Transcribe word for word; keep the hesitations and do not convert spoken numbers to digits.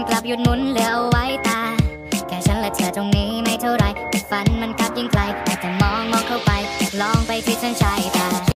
กลับหยุดหมุนเหลือเอาไว้ตาแค่ฉันและเธอตรงนี้ไม่เท่าไรแต่ฝันมันกลับยิ่งไกลแต่มองมองเข้าไปลองไปที่เส้นชัยตา